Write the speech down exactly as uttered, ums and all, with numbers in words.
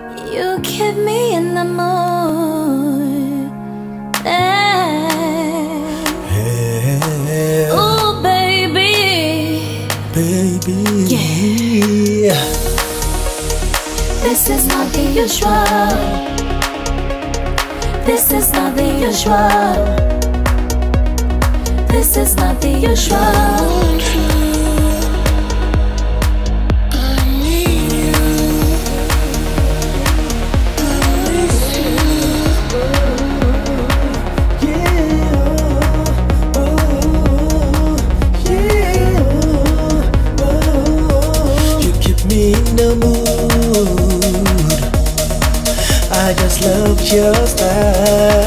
You keep me in the mood. Hey. Hey. Ooh, baby. Baby. Yeah. This is not the usual. This is not the usual. This is not the usual. I just love your style.